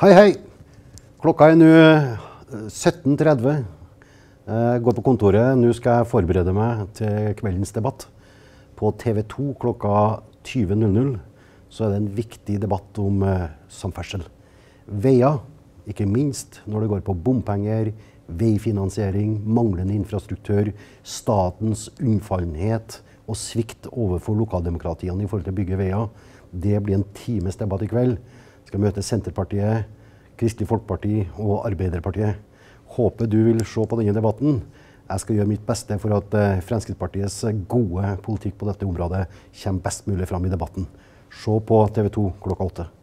Hei, hei. Klokka nå 17:30. Jeg går på kontoret. Nå skal jeg forberede meg til kveldens debatt. På TV 2 klokka 20:00 så det en viktig debatt om samferdsel. Veier, ikke minst når det går på bompenger, veifinansiering, manglende infrastruktur, statens unnfallenhet og svikt overfor lokaldemokratiene i forhold til å bygge veier. Det blir en times debatt i kveld. Jeg skal møte Senterpartiet, Kristelig Folkeparti og Arbeiderpartiet. Håper du vil se på denne debatten. Jeg skal gjøre mitt beste for at Fremskrittspartiets gode politikk på dette området kommer best mulig fram i debatten. Se på TV 2 klokka 8.